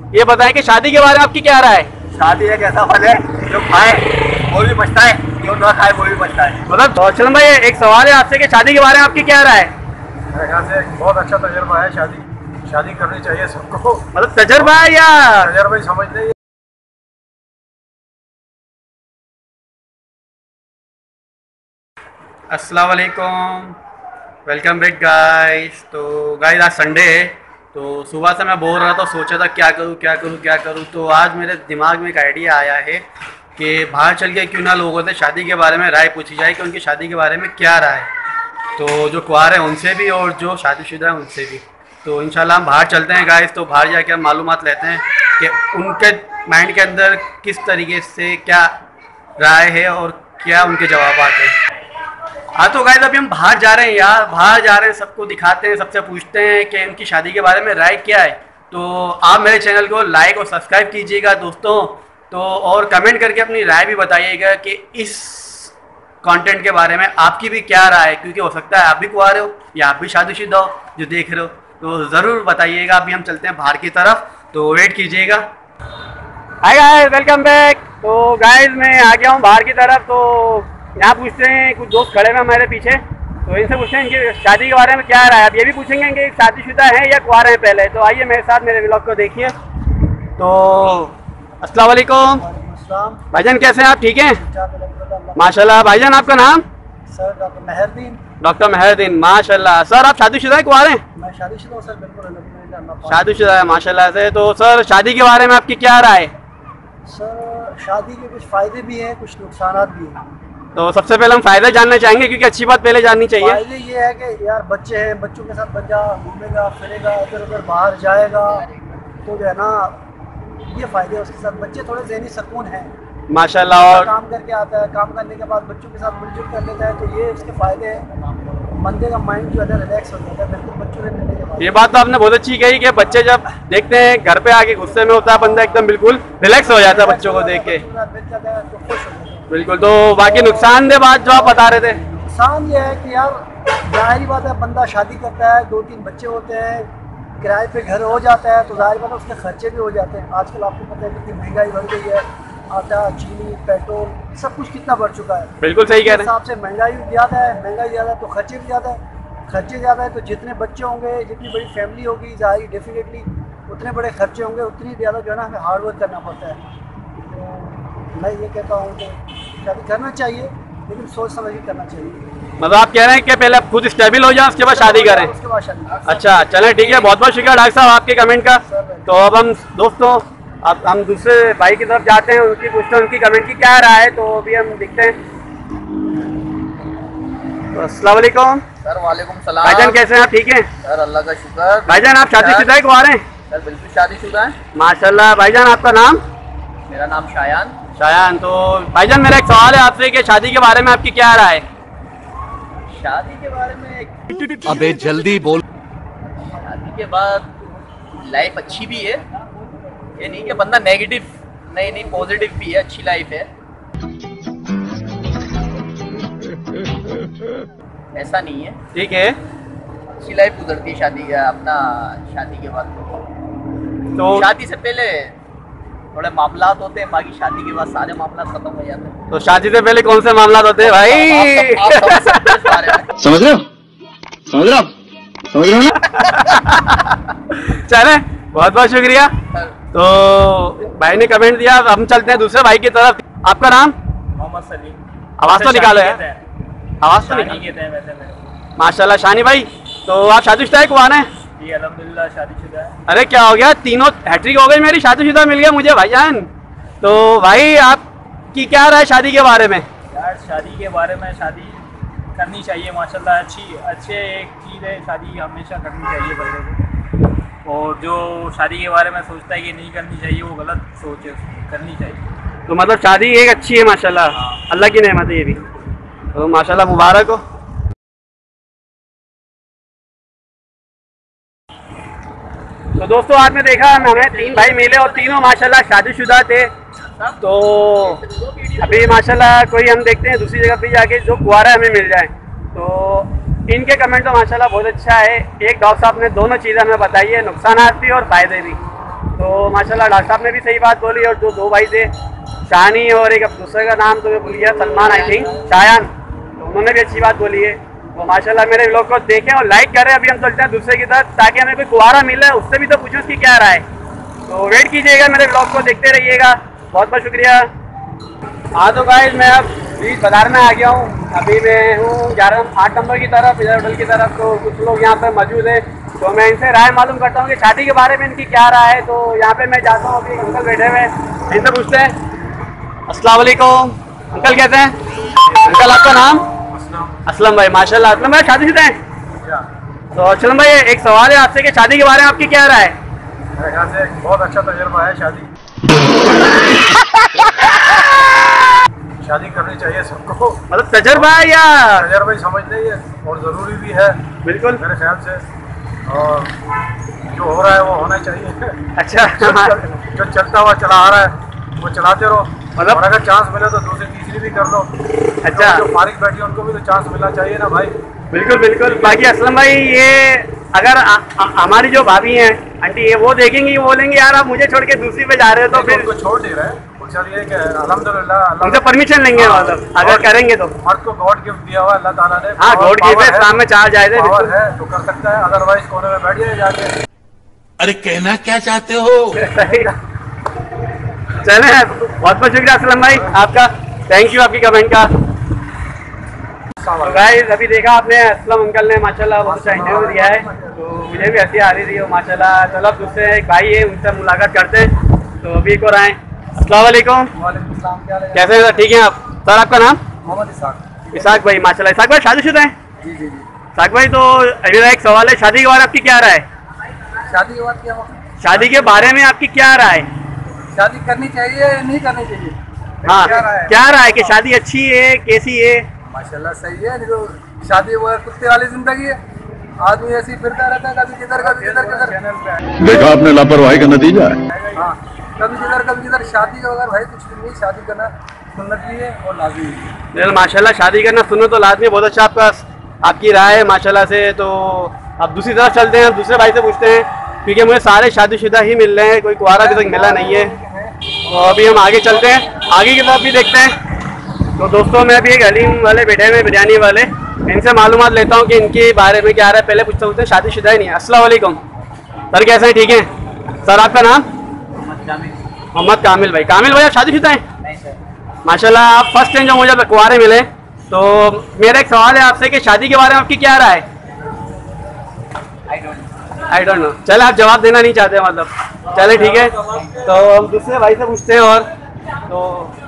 ये बताएं कि शादी के बारे में आपकी क्या राय है? शादी एक ऐसा फल है जो खाए वो भी बचता है, जो ना खाए वो भी बचता है। मतलब चलन भाई एक सवाल है आपसे कि शादी के बारे में आपकी क्या राय है? मेरे ख्याल से बहुत अच्छा तजुर्बा है, शादी करनी चाहिए सबको। मतलब तजुर्बा है या तजुर्बा ही समझ लीजिए। अस्सलाम वालेकुम, वेलकम बैक गाइस। तो गाइस आज संडे है, तो सुबह से मैं बोल रहा था, सोचा था क्या करूँ क्या करूँ क्या करूँ। तो आज मेरे दिमाग में एक आइडिया आया है कि बाहर चल के क्यों ना लोगों से शादी के बारे में राय पूछी जाए कि उनकी शादी के बारे में क्या राय है। तो जो कुंवार हैं उनसे भी और जो शादीशुदा हैं उनसे भी। तो इंशाल्लाह हम बाहर चलते हैं गाइस, तो बाहर जाके हम मालूमात लेते हैं कि उनके माइंड के अंदर किस तरीके से क्या राय है और क्या उनके जवाब हैं। हाँ तो गाइस अभी हम बाहर जा रहे हैं यार, बाहर जा रहे हैं, सबको दिखाते हैं, सबसे पूछते हैं कि उनकी शादी के बारे में राय क्या है। तो आप मेरे चैनल को लाइक और सब्सक्राइब कीजिएगा दोस्तों, तो और कमेंट करके अपनी राय भी बताइएगा कि इस कंटेंट के बारे में आपकी भी क्या राय है, क्योंकि हो सकता है आप भी कुंवारे हो या आप भी शादीशुदा हो जो देख रहे हो, तो ज़रूर बताइएगा। अभी हम चलते हैं बाहर की तरफ, तो वेट कीजिएगा। Hi guys, welcome back. तो गाइस मैं आ गया हूँ बाहर की तरफ। तो यहाँ पूछते हैं, कुछ दोस्त खड़े हैं हमारे पीछे, तो इनसे पूछते हैं इनकी शादी के बारे में क्या राय है। अब ये भी पूछेंगे कि शादीशुदा हैं या कुंवारे हैं पहले। तो आइए मेरे साथ, मेरे व्लॉग को देखिए। तो अस्सलाम वालेकुम भाईजान, कैसे हैं आप? ठीक हैं माशाल्लाह। भाईजान आपका नाम? Sir doctor Mehrdeen. Doctor Mehrdeen, माशाल्लाह। सर आप शादीशुदा हैं कुंवारे हैं? मैं शादीशुदा हूं सर, बिल्कुल शादीशुदा है माशाल्लाह से। तो सर शादी के बारे में आपकी क्या राय है? सर शादी के कुछ फ़ायदे भी हैं, कुछ नुकसान भी हैं। तो सबसे पहले हम फ़ायदा जानना चाहेंगे, क्योंकि अच्छी बात पहले जाननी चाहिए। फायदे ये है कि यार बच्चे हैं, बच्चों के साथ बच्चा घूमेगा फिरेगा, इधर उधर बाहर जाएगा, तो जो है ना ये फ़ायदे हैं उसके साथ। बच्चे थोड़े ज़हनी सुकून हैं माशाल्लाह। और काम करके आता है, काम करने के बाद बच्चों के साथ मिलजुल कर लेता है, तो ये उसके फ़ायदे हैं। बंदे का माइंड जो है रिलैक्स हो जाता है बिल्कुल बच्चों से मिलने के बाद। ये बात तो आपने बहुत अच्छी कही कि बच्चे जब देखते हैं घर पे आके गुस्से में होता है बंदा, एकदम बिल्कुल रिलैक्स हो जाता है बच्चों को देख के। मिल जाता है तो खुश हो जाता है। बिल्कुल। तो बाकी नुकसान दे बात जो आप बता रहे थे? नुकसान ये है कि यार जाहिर बात है, बंदा शादी करता है, 2-3 बच्चे होते हैं, किराए पे घर हो जाता है, तो जाहिर बात है उसके खर्चे भी हो जाते हैं। आजकल आपको पता है कितनी महंगाई बढ़ गई है, आटा चीनी पेट्रोल सब कुछ कितना बढ़ चुका है। बिल्कुल सही कह रहे हैं। हिसाब से महंगाई ज़्यादा है, महंगाई ज़्यादा है तो खर्चे भी ज़्यादा है, खर्चे ज़्यादा है तो जितने बच्चे होंगे, जितनी बड़ी फैमिली होगी, जाहिर डेफिनेटली उतने बड़े खर्चे होंगे, उतनी ज़्यादा जो है ना हमें हार्ड वर्क करना पड़ता है। तो मैं ये कहता हूँ कि शादी करना चाहिए, लेकिन सोच समझ के करना चाहिए। मतलब आप कह रहे हैं कि पहले आप खुद स्टेबल हो जाएं, उसके बाद शादी करें? उसके बाद शादी। अच्छा चलें, ठीक है। बहुत बहुत शुक्रिया डॉक्टर साहब आपके कमेंट का। तो अब हम दोस्तों अब हम दूसरे भाई की तरफ जाते हैं, उनकी पूछते हैं उनकी कमेंट की क्या राय है। तो अभी हम दिखते हैं। तो अस्सलाम वालेकुम सर। वालेकुम सलाम। भाईजान कैसे हैं आप? ठीक हैं सर, अल्लाह का शुक्र। भाईजान आप शादीशुदा हैं कुंवारे हैं? सर बिल्कुल शादीशुदा है। माशाल्लाह। भाईजान आपका नाम? मेरा नाम शायान। शायान। तो भाईजान मेरा एक सवाल है आपसे कि शादी के बारे में आपकी क्या राय है? शादी के बारे में अबे जल्दी बोल। शादी के बाद लाइफ अच्छी भी है, ये नहीं कि बंदा नेगेटिव, नहीं पॉजिटिव भी है, अच्छी लाइफ है, ऐसा नहीं है। ठीक है, अच्छी लाइफ गुजरती है शादी के बाद। तो शादी से पहले थोड़े मामलात होते हैं, बाकी शादी के बाद सारे मामलात खत्म हो जाते हैं। तो शादी से पहले कौन से मामलात होते हैं भाई? समझ रहे हो? समझ रहे हो ना? चले, बहुत बहुत शुक्रिया। तो भाई ने कमेंट दिया, हम चलते हैं दूसरे भाई की तरफ। आपका नाम? मोहम्मद सलीम। आवाज तो निकालो यार, आवाज तो निकालो। माशाल्लाह शानी भाई, तो आप शादीशुदा है कुंवारे हैं? जी अल्हम्दुलिल्लाह शादीशुदा है। अरे क्या हो गया, तीनों हैट्रिक हो गई मेरी, शादीशुदा मिल गया मुझे भाईजान। तो भाई आपकी क्या राय शादी के बारे में? यार शादी के बारे में, शादी करनी चाहिए माशाल्लाह, अच्छे एक चीज़ है, शादी हमेशा करनी चाहिए बंदे को। और जो शादी के बारे में सोचता है कि नहीं करनी चाहिए, वो गलत सोच है, करनी चाहिए। तो मतलब शादी एक अच्छी है माशाल्लाह, अल्लाह की नेमत है ये भी, तो माशाल्लाह मुबारक हो। तो दोस्तों आपने देखा हमें 3 भाई मिले और तीनों माशाल्लाह शादीशुदा थे। तो अभी माशाल्लाह कोई हम देखते हैं दूसरी जगह पे जाके जो कुंवारा हमें मिल जाए। तो इनके कमेंट तो माशाल्लाह बहुत अच्छा है। एक डॉक्टर साहब ने दोनों चीज़ें हमें बताई है, नुकसान भी और फ़ायदे भी। तो माशाल्लाह डॉक्टर साहब ने भी सही बात बोली, और जो दो भाई थे शानी और एक दूसरे का नाम तो भूल गया, सलमान आई थिंक, शायान, तो उन्होंने भी अच्छी बात बोली है। तो माशाल्लाह मेरे व्लॉग को देखें और लाइक करें। अभी हम चलते हैं दूसरे की तरफ, ताकि हमें कोई कुंवारा मिले, उससे भी तो पूछूं उसकी क्या राय है। तो वेट कीजिएगा, मेरे व्लॉग को देखते रहिएगा। बहुत बहुत शुक्रिया। हाँ तो गाइस मैं अब बीच बाजार में आ गया हूँ। अभी मैं हूँ 8 नंबर की तरफ, इधर होटल की तरफ। तो कुछ लोग यहाँ पर मौजूद है, तो मैं इनसे राय मालूम करता हूँ कि शादी के बारे में इनकी क्या राय है। तो यहाँ पे मैं जाता हूँ, अभी अंकल बैठे हुए, इनसे पूछते हैं। अस्सलाम वालेकुम अंकल, कैसे हैं अंकल? आपका नाम? असलम भाई। माशाल्लाह असलम भाई शादीशुदा हैं? तो असलम भाई एक सवाल है आपसे कि शादी के बारे में आपकी क्या राय है? मेरे ख्याल से बहुत अच्छा तजुर्बा है शादी शादी करनी चाहिए सबको। मतलब तजुर्बा है या तजुर्बा ही समझ लीजिए, और ज़रूरी भी है बिल्कुल मेरे ख्याल से। और जो हो रहा है वो होना चाहिए। अच्छा जो चलता हुआ चला आ रहा है वो चलाते रहो, मतलब और अगर चांस मिले तो दूसरी तीसरी भी कर लो। अच्छा जो फारिग बैठी है उनको भी तो चांस मिलना चाहिए ना भाई। बिल्कुल बिल्कुल। बाकी असलम भाई ये अगर हमारी जो भाभी हैं आंटी, ये वो देखेंगी, वो बोलेंगे यार आप मुझे छोड़ के दूसरी पे जा रहे हो, तो फिर उनको छोड़ नहीं रहे। चलिए कि अल्हम्दुलिल्लाह उनसे परमिशन लेंगे, मतलब अगर करेंगे तो। मर्द को गॉड गिफ्ट दिया हुआ अल्लाह ताला ने। हाँ गॉड गिफ्ट है, इस्लाम में 4 जायज़ है, पावर है तो कर सकता है, अदरवाइज कोने में बैठ जाए जाके। अरे कहना क्या चाहते हो? चले बहुत बहुत शुक्रिया असलम भाई आपका, थैंक यू आपकी कमेंट का। तो गाइस अभी देखा आपने असलम अंकल ने माशाल्लाह बहुत अच्छा इंटरव्यू दिया है, तो मुझे भी हंसी आ रही थी माशाल्लाह। चलो अब दूसरे एक भाई है उनसे मुलाकात करते हैं। तो अभी एक और आए। अस्सलाम वालेकुम, कैसे हैं सर? ठीक है आप? सर आपका नाम? मोहम्मद इसाक। इसाक भाई माशाल्लाह। इसाक भाई शादीशुदा हैं? जी जी जी। इसाक भाई तो अभी एक सवाल है, शादी के बारे में आपकी क्या राय है? शादी के बाद क्या हो? शादी के बारे में आपकी क्या राय है? शादी करनी चाहिए या नहीं करनी चाहिए? हाँ क्या राय है कि शादी अच्छी है कैसी है? माशाल्लाह सही है। नहीं तो शादी वो कुत्ते वाली जिंदगी है, आदमी ऐसे ही फिरता रहता है, कभी किधर कभी किधर। देखा आपने लापरवाही का नतीजा है। हाँ कभी किधर शादी का अगर भाई कुछ भी नहीं, शादी करना सुन्नत भी है और लाजमी भी है। माशाल्लाह शादी करना सुन्नत तो लाजमी, बहुत अच्छा आपकी राय है माशाल्लाह से। तो अब दूसरी तरफ चलते हैं, दूसरे भाई से पूछते हैं, क्योंकि मुझे सारे शादीशुदा ही मिल रहे हैं, कोई कुंवारा अभी तक मिला नहीं है। तो अभी हम आगे चलते हैं, आगे की तरफ भी देखते हैं। तो दोस्तों मैं अभी एक हलीम वाले बैठे हुए बिरयानी वाले, इनसे मालूमात लेता हूँ कि इनके बारे में क्या आ रहा है। पहले पूछते हैं, शादीशुदा ही नहीं है। अस्सलाम वालेकुम सर, कैसे हैं? ठीक है सर। आपका नाम? मोहम्मद कामिल भाई। कामिल भाई आप शादीशुदा हैं? नहीं सर। माशाल्लाह आप फर्स्ट टाइम जो मुझे कुंवारे मिले, तो मेरा एक सवाल है आपसे कि शादी के बारे में आपकी क्या राय है? I don't know. चले आप जवाब देना नहीं चाहते मतलब, चले ठीक है। तो हम दूसरे भाई से पूछते हैं, और तो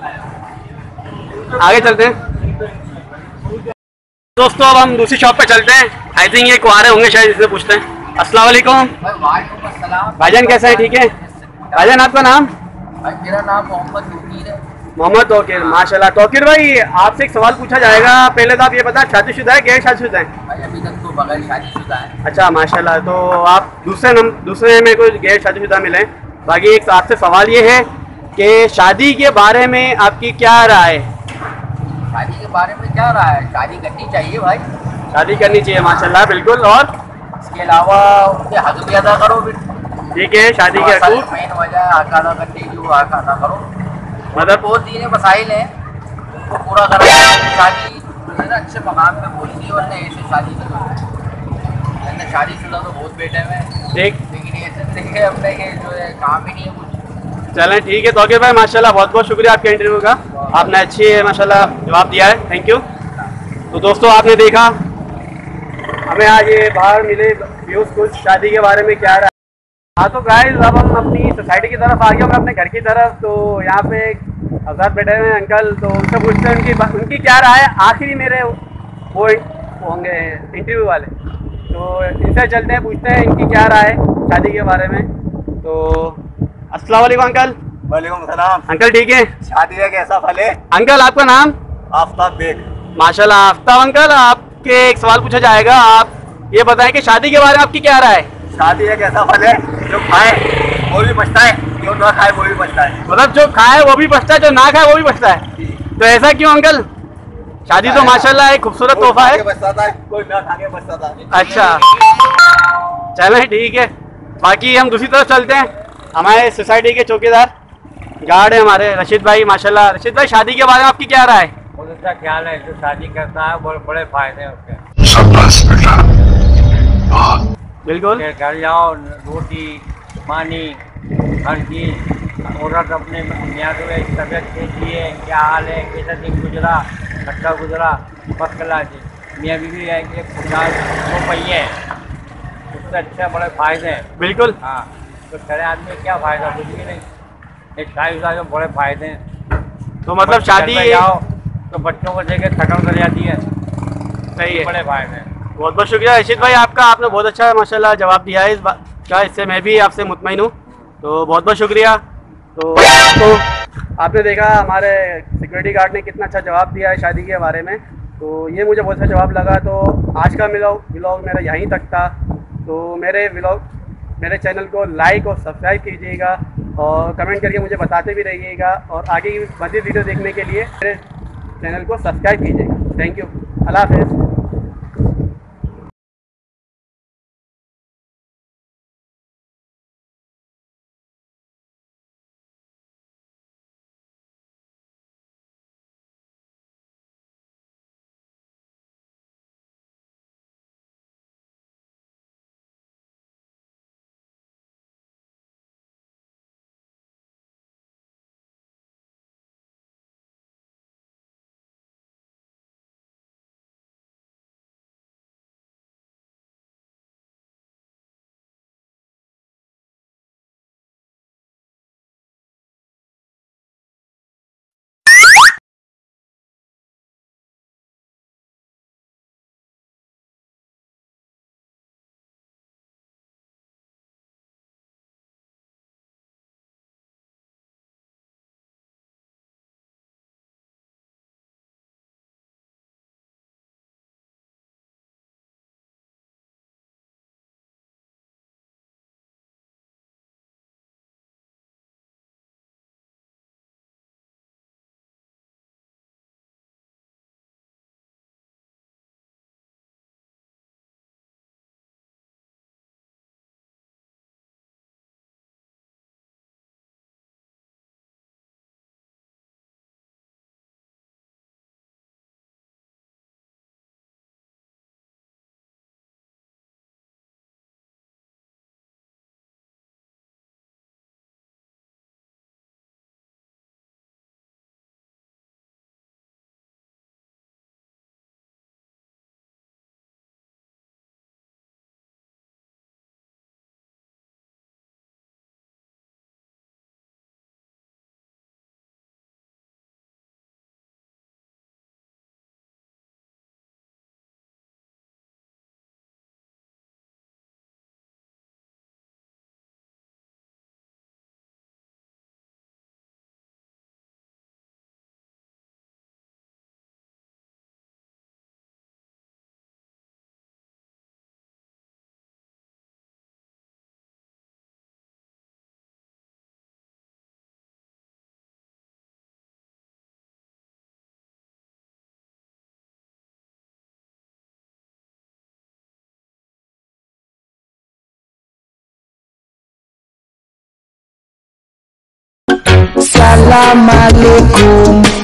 आगे चलते हैं। दोस्तों अब हम दूसरी शॉप पे चलते हैं, आई थिंक ये कुंवारे होंगे शायद, इससे पूछते हैं। अस्सलाम वालेकुम भाईजान, कैसे हैं? ठीक है भाईजान। आपका नाम? मेरा नाम मोहम्मद तौकीर है। मोहम्मद तौकीर माशाल्लाह। तौकीर भाई आपसे एक सवाल पूछा जाएगा, पहले तो आप ये बता शादीशुदा है गैर शादीशुदा है? भाई अभी तक तो बगैर शादीशुदा है। अच्छा माशाल्लाह। तो आप दूसरे में कोई गैर शादीशुदा मिले। बाकी एक आपसे सवाल ये है कि शादी के बारे में आपकी क्या राय है? शादी के बारे में क्या रहा है? शादी करनी चाहिए भाई, शादी करनी चाहिए माशाल्लाह बिल्कुल। और इसके अलावा उनके हक भी अदा करो फिर। ठीक है, शादी के हकूक मेन वजह हक अदा करने की, वो हक अदा करो। मतलब बहुत तीन मसाइल हैं उनको पूरा करना है। शादी जो है ना अच्छे मकाम पे बोलनी, वरना ऐसे शादी नहीं होती। शादीशुदा तो बहुत बेटे में, ठीक, लेकिन ऐसे देखे अपने के जो है काम ही नहीं है कुछ। चलें ठीक है। तौकीर भाई माशाल्लाह बहुत बहुत शुक्रिया आपके इंटरव्यू का, आपने अच्छी माशाल्लाह जवाब दिया है, थैंक यू। तो दोस्तों आपने देखा हमें आज ये बाहर मिले व्यूज़ कुछ शादी के बारे में क्या रहा। हाँ तो गाइस अब हम अपनी सोसाइटी की तरफ आ गए, हम अपने घर की तरफ। तो यहाँ पे एक हज़रत बैठे हुए हैं अंकल, तो उनसे पूछते हैं उनकी क्या राय है। आखिरी मेरे वो होंगे इंटरव्यू वाले, तो इनसे चलते हैं, पूछते हैं इनकी क्या राय है शादी के बारे में। तो अस्सलाम वालेकुम अंकल। वालेकुम सलाम। अंकल ठीक है? शादी है कैसा फल है? अंकल आपका नाम? आफ्ताब बेग। माशाल्लाह आफ्ताब अंकल, आपके एक सवाल पूछा जाएगा, आप ये बताएं कि शादी के बारे में आपकी क्या राय है? शादी एक ऐसा फल है जो खाए वो भी बचता है, जो ना खाए वो भी बचता है। मतलब जो खाए वो भी बचता है, जो ना खाए वो भी बचता है। तो ऐसा क्यों अंकल? शादी तो माशाल्लाह एक खूबसूरत तोहफा है। बचता है, कोई ना खा के बचता था। अच्छा चलें ठीक है। बाकी हम दूसरी तरफ चलते हैं, हमारे सोसाइटी के चौकीदार गार्ड है हमारे रशीद भाई। माशाल्लाह रशीद भाई, शादी के बारे में आपकी क्या राय है? बहुत अच्छा ख्याल है, जो शादी करता है बहुत बड़े फायदे हैं उसके। बिल्कुल। घर जाओ, रोटी पानी हर चीज़, औरत अपने मियाँ को तबियत कैसी है, क्या हाल है, कैसा दिन गुजरा, अच्छा गुजरा, फर्स्ट क्लास है। मियाँ बीवी है कि 50 पहिए हैं, उससे अच्छे बड़े फायदे हैं। बिल्कुल। हाँ, तो खड़े आदमी को क्या फायदा, कुछ भी नहीं। एक शादी के बड़े फायदे हैं। तो मतलब शादी जाओ तो बच्चों को देखे थकन कर जाती है। सही है। बड़े फायदे हैं। बहुत बहुत शुक्रिया रशीद भाई आपका, आपने बहुत अच्छा माशाल्लाह जवाब दिया है इस बात का, इससे मैं भी आपसे मुतमईन हूँ, तो बहुत बहुत शुक्रिया। तो आपने देखा हमारे सिक्योरिटी गार्ड ने कितना अच्छा जवाब दिया है शादी के बारे में, तो ये मुझे बहुत अच्छा जवाब लगा। तो आज का व्लॉग मेरा यहीं तक था। तो मेरे चैनल को लाइक और सब्सक्राइब कीजिएगा और कमेंट करके मुझे बताते भी रहिएगा, और आगे की मज़ीद वीडियो देखने के लिए मेरे चैनल को सब्सक्राइब कीजिएगा। थैंक यू, अल्लाह हाफ़िज़। Salam alaikum.